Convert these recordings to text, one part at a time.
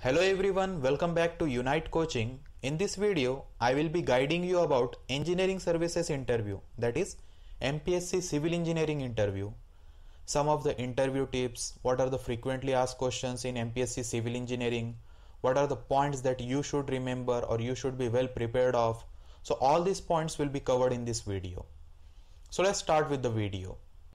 Hello everyone, welcome back to Unite Coaching. In this video, I will be guiding you about Engineering Services Interview, that is MPSC Civil Engineering Interview. Some of the interview tips, what are the frequently asked questions in MPSC Civil Engineering, what are the points that you should remember or you should be well prepared of. So all these points will be covered in this video. So let's start with the video.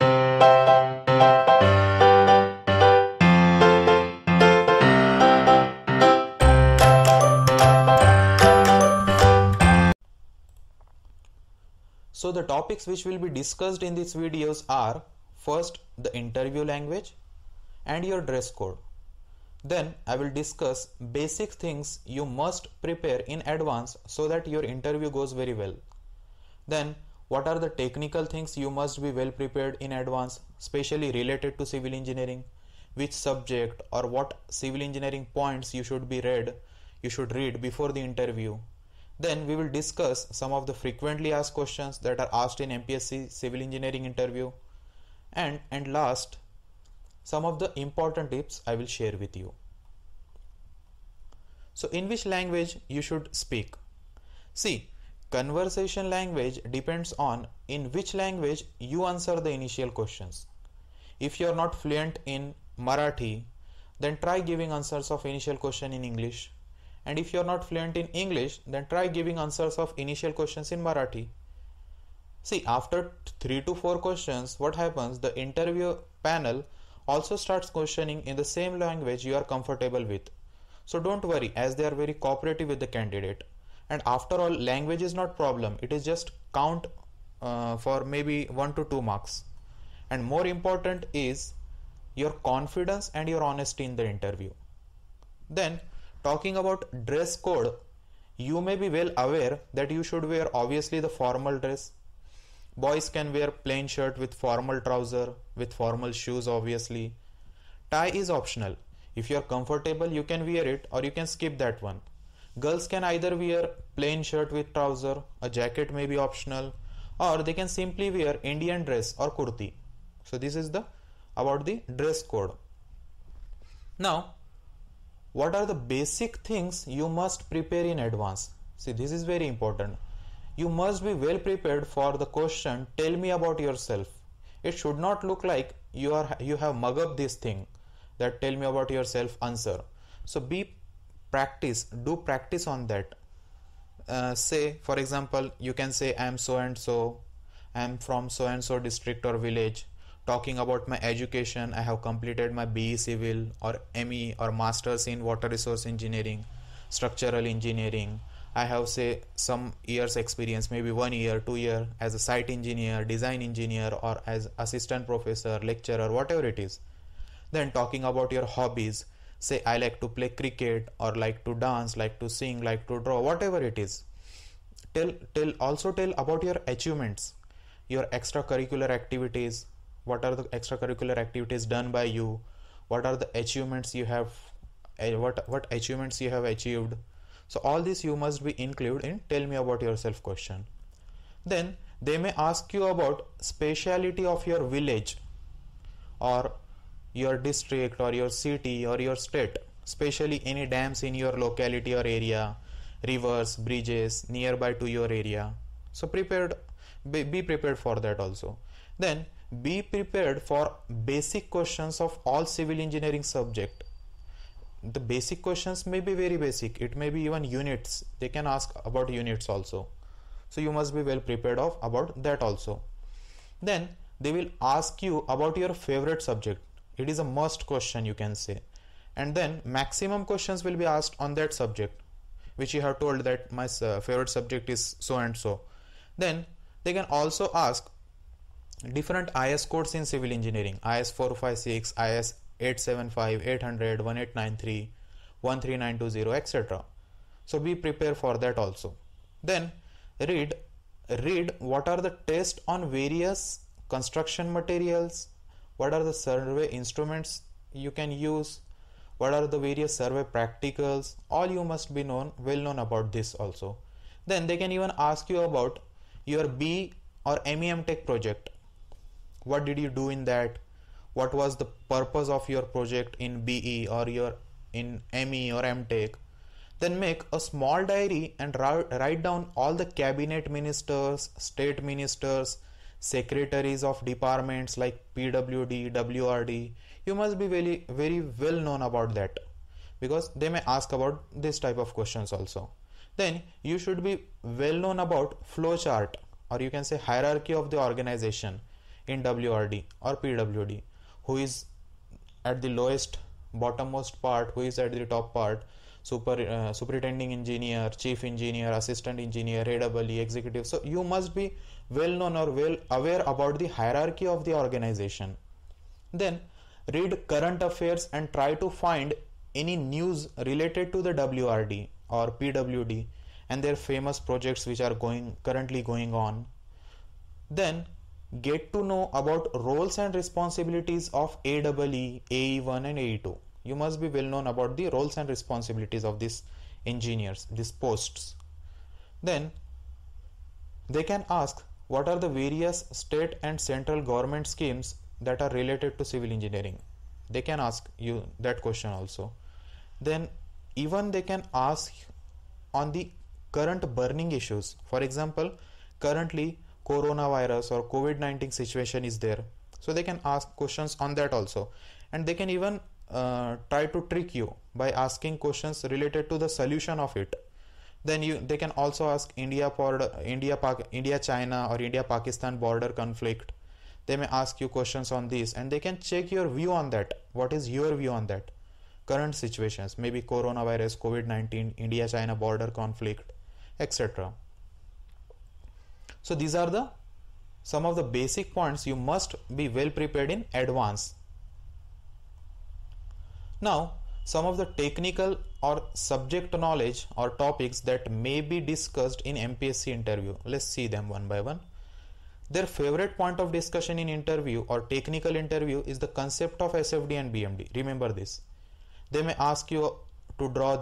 So the topics which will be discussed in these videos are first the interview language and your dress code. Then I will discuss basic things you must prepare in advance so that your interview goes very well. Then what are the technical things you must be well prepared in advance, especially related to civil engineering, which subject or what civil engineering points you should read before the interview. Then we will discuss some of the frequently asked questions that are asked in MPSC Civil Engineering Interview. And last, some of the important tips I will share with you. So in which language you should speak? See, conversation language depends on in which language you answer the initial questions. If you are not fluent in Marathi, then try giving answers of initial question in English. And if you are not fluent in English, then try giving answers of initial questions in Marathi. See, after 3 to 4 questions, what happens? The interview panel also starts questioning in the same language you are comfortable with. So don't worry, as they are very cooperative with the candidate. And after all, language is not problem. It is just count for maybe 1 to 2 marks. And more important is your confidence and your honesty in the interview. Then, talking about dress code, you may be well aware that you should wear obviously the formal dress. Boys can wear plain shirt with formal trouser, with formal shoes obviously. Tie is optional. If you are comfortable, you can wear it or you can skip that one. Girls can either wear plain shirt with trouser, a jacket may be optional, or they can simply wear Indian dress or kurti. So this is about the dress code. Now, what are the basic things you must prepare in advance? See, this is very important. You must be well prepared for the question, tell me about yourself. It should not look like you have mug up this thing, that tell me about yourself answer. So do practice on that. Say, for example, you can say I am so and so, I am from so and so district or village. Talking about my education, I have completed my BE Civil or ME or Masters in Water Resource Engineering, Structural Engineering. I have say some years experience, maybe 1 year, 2 years as a site engineer, design engineer or as assistant professor, lecturer, whatever it is. Then talking about your hobbies, say I like to play cricket or like to dance, like to sing, like to draw, whatever it is. Also tell about your achievements, your extracurricular activities. What are the extracurricular activities done by you? What are the achievements you have? What achievements you have achieved? So all this you must be included in tell me about yourself question. Then they may ask you about speciality of your village or your district or your city or your state, especially any dams in your locality or area, rivers, bridges nearby to your area. So be prepared for that also. Then be prepared for basic questions of all civil engineering subject. The basic questions may be very basic. It may be even units. They can ask about units also. So you must be well prepared about that also. Then they will ask you about your favorite subject. It is a must question, you can say. And then maximum questions will be asked on that subject, which you have told that my favorite subject is so and so. Then they can also ask different IS codes in civil engineering, IS 456, IS 875, 800, 1893, 13920, etc. So be prepared for that also. Then read what are the tests on various construction materials, what are the survey instruments you can use, what are the various survey practicals. All you must be well known about this also. Then they can even ask you about your B or MEM Tech project. What did you do in that? What was the purpose of your project in BE or in ME or MTech, then make a small diary and write down all the cabinet ministers, state ministers, secretaries of departments like PWD, WRD. You must be very well known about that, because they may ask about this type of questions also. Then you should be well known about flowchart, or you can say hierarchy of the organization in WRD or PWD, who is at the lowest bottommost part, who is at the top part, superintending engineer, chief engineer, assistant engineer, AEE, executive. So you must be well known or well aware about the hierarchy of the organization. Then read current affairs and try to find any news related to the WRD or PWD and their famous projects which are currently going on. Then get to know about roles and responsibilities of AEE, AE1 and AE2. You must be well known about the roles and responsibilities of these engineers, these posts. Then they can ask what are the various state and central government schemes that are related to civil engineering. They can ask you that question also. Then even they can ask on the current burning issues. For example, currently coronavirus or COVID-19 situation is there, so they can ask questions on that also. And they can even try to trick you by asking questions related to the solution of it. Then they can also ask India China or India Pakistan border conflict. They may ask you questions on this, and they can check your view on that. What is your view on that current situations, maybe coronavirus, COVID-19, India China border conflict, etc. So these are some of the basic points you must be well prepared in advance. Now, some of the technical or subject knowledge or topics that may be discussed in MPSC interview. Let's see them one by one. Their favorite point of discussion in interview or technical interview is the concept of SFD and BMD. Remember this. They may ask you to draw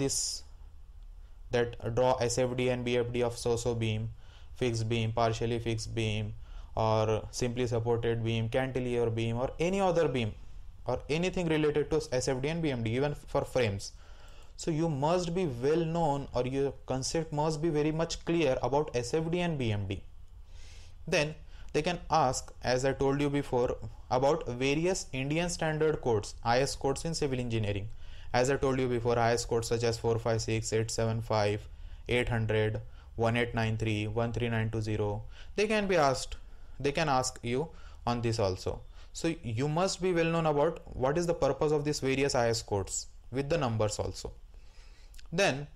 draw SFD and BFD of so beam, fixed beam, partially fixed beam, or simply supported beam, cantilever beam, or any other beam, or anything related to SFD and BMD, even for frames. So you must be well known, or your concept must be very much clear about SFD and BMD. Then they can ask, as I told you before, about various Indian standard codes, IS codes in civil engineering. As I told you before, IS codes such as 456, 875, 800, 1893, 13920, they can ask you on this also. So you must be well known about what is the purpose of these various IS codes with the numbers also. Then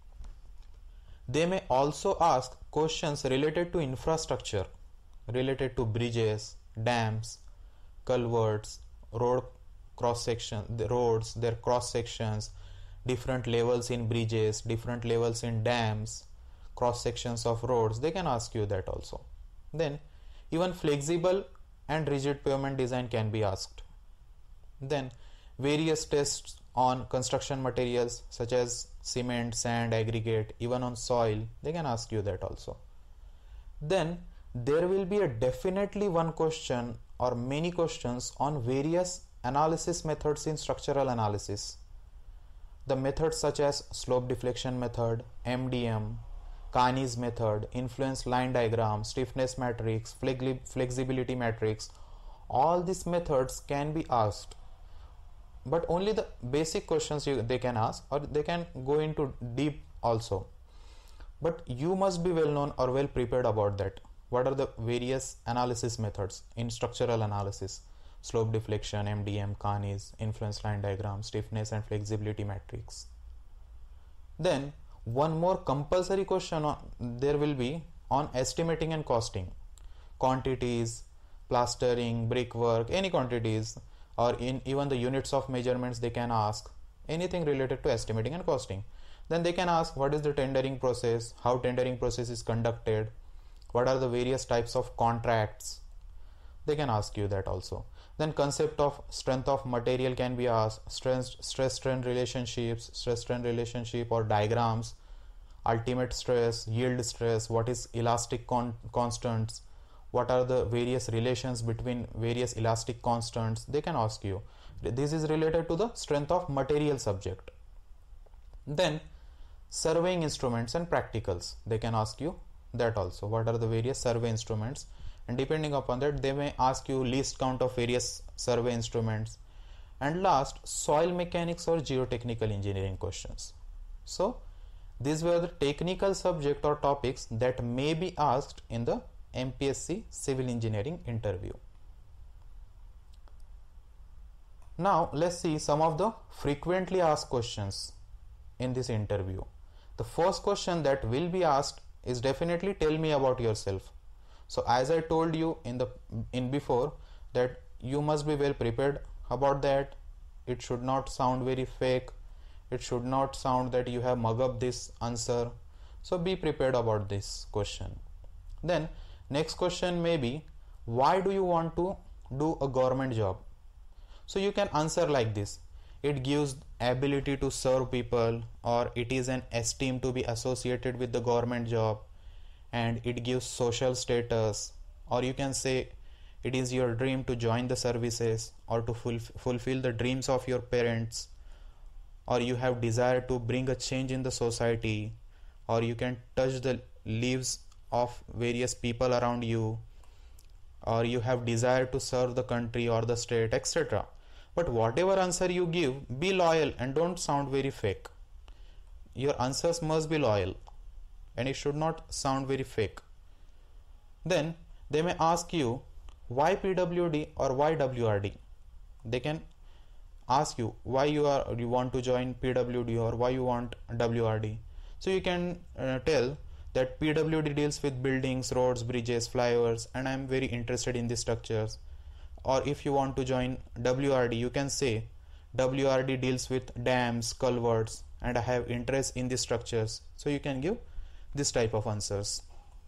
they may also ask questions related to infrastructure, related to bridges, dams, culverts, roads, their cross sections, different levels in bridges, different levels in dams, cross sections of roads. They can ask you that also. Then even flexible and rigid pavement design can be asked. Then various tests on construction materials such as cement, sand, aggregate, even on soil, they can ask you that also. Then there will be definitely one question or many questions on various analysis methods in structural analysis. The methods such as slope deflection method, MDM, Carney's method, influence line diagram, stiffness matrix, flexibility matrix, all these methods can be asked. But only the basic questions they can ask, or they can go into deep also. But you must be well known or well prepared about that. What are the various analysis methods in structural analysis? Slope deflection, MDM, Carney's, influence line diagram, stiffness and flexibility matrix. Then one more compulsory question there will be on estimating and costing. Quantities, plastering, brickwork, any quantities, or in even the units of measurements they can ask. Anything related to estimating and costing. Then they can ask what is the tendering process, how tendering process is conducted, what are the various types of contracts. They can ask you that also. Then concept of strength of material can be asked, stress-strain relationship or diagrams, ultimate stress, yield stress, what is elastic constants, what are the various relations between various elastic constants. They can ask you. This is related to the strength of material subject. Then surveying instruments and practicals, they can ask you that also. What are the various survey instruments? And depending upon that, they may ask you least count of various survey instruments. And last, soil mechanics or geotechnical engineering questions. So these were the technical subject or topics that may be asked in the MPSC Civil Engineering Interview. Now let's see some of the frequently asked questions in this interview. The first question that will be asked is definitely tell me about yourself. So as I told you in before that you must be well prepared about that. It should not sound very fake. It should not sound that you have mug up this answer. So be prepared about this question. Then next question may be, why do you want to do a government job? So you can answer like this: it gives ability to serve people, or it is an esteem to be associated with the government job, and it gives social status, or you can say it is your dream to join the services or to fulfill the dreams of your parents, or you have desire to bring a change in the society, or you can touch the lives of various people around you, or you have desire to serve the country or the state, etc. But whatever answer you give, be loyal and don't sound very fake. Your answers must be loyal and it should not sound very fake. Then they may ask you, why PWD or why WRD? They can ask you why you want to join PWD or why you want WRD. So you can tell that PWD deals with buildings, roads, bridges, flyovers, and I am very interested in these structures. Or if you want to join WRD, you can say WRD deals with dams, culverts, and I have interest in these structures. So you can give this type of answers.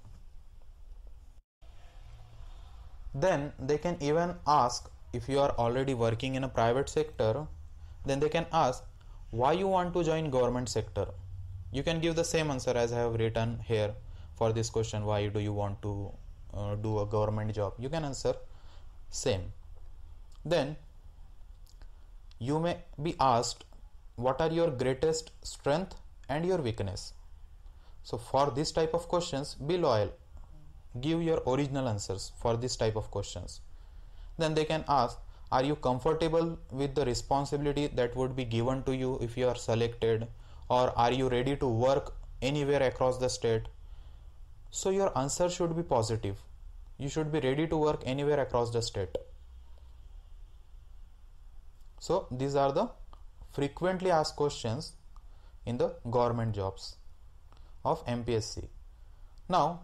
Then they can even ask, if you are already working in a private sector, then they can ask why you want to join government sector. You can give the same answer as I have written here for this question, why do you want to do a government job? You can answer same. Then you may be asked, what are your greatest strength and your weakness? So for this type of questions, be loyal. Give your original answers for this type of questions. Then they can ask, are you comfortable with the responsibility that would be given to you if you are selected, or are you ready to work anywhere across the state? So your answer should be positive. You should be ready to work anywhere across the state. So these are the frequently asked questions in the government jobs of MPSC. Now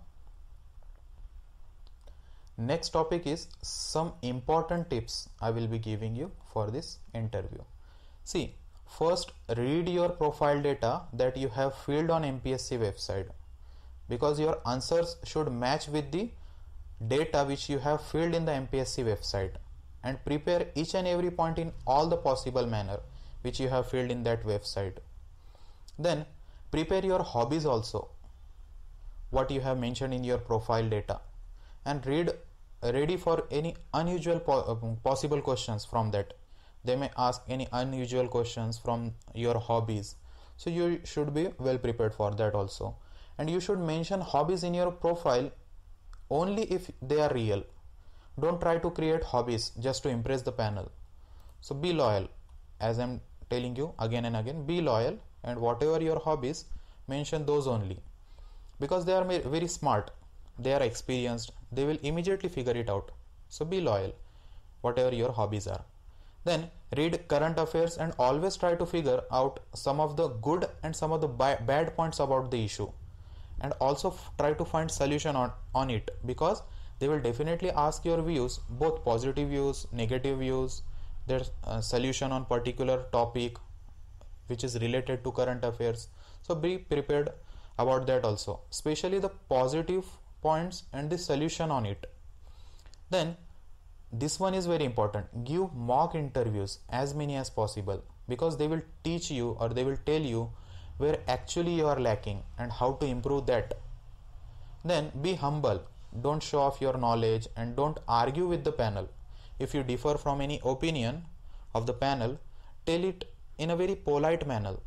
next topic is some important tips I will be giving you for this interview. See, first read your profile data that you have filled on MPSC website, because your answers should match with the data which you have filled in the MPSC website, and prepare each and every point in all the possible manner which you have filled in that website. Then prepare your hobbies also, what you have mentioned in your profile data, and ready for any unusual possible questions from that. They may ask any unusual questions from your hobbies, so you should be well prepared for that also. And you should mention hobbies in your profile only if they are real. Don't try to create hobbies just to impress the panel. So be loyal, as I'm telling you again and again, be loyal, and whatever your hobbies, mention those only, because they are very smart, they are experienced, they will immediately figure it out. So be loyal, whatever your hobbies are. Then read current affairs and always try to figure out some of the good and some of the bad points about the issue, and also try to find solution on it, because they will definitely ask your views, both positive views, negative views, their solution on particular topic which is related to current affairs. So be prepared about that also, especially the positive points and the solution on it. Then this one is very important, give mock interviews as many as possible, because they will teach you or they will tell you where actually you are lacking and how to improve that. Then be humble, don't show off your knowledge, and don't argue with the panel. If you differ from any opinion of the panel, tell it in a very polite manner,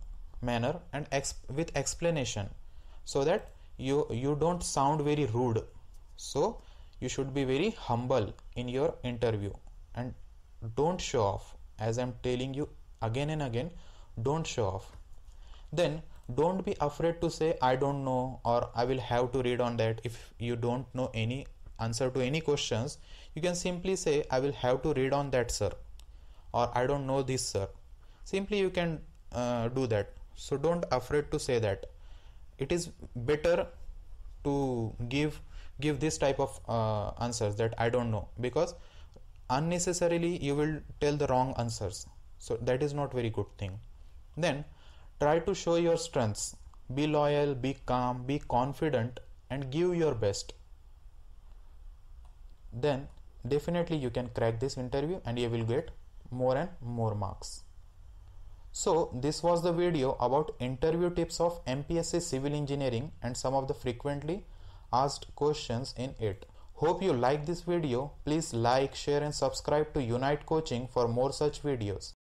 manner and with explanation, so that you don't sound very rude. So you should be very humble in your interview and don't show off. As I'm telling you again and again, don't show off. Then don't be afraid to say I don't know or I will have to read on that. If you don't know any answer to any questions, you can simply say I will have to read on that, sir, or I don't know this, sir. Simply you can do that. So don't afraid to say that. It is better to give this type of answers that I don't know, because unnecessarily you will tell the wrong answers. So that is not very good thing. Then try to show your strengths. Be loyal, be calm, be confident and give your best. Then definitely you can crack this interview and you will get more and more marks. So this was the video about interview tips of MPSC Civil Engineering and some of the frequently asked questions in it. Hope you like this video. Please like, share and subscribe to Unite Coaching for more such videos.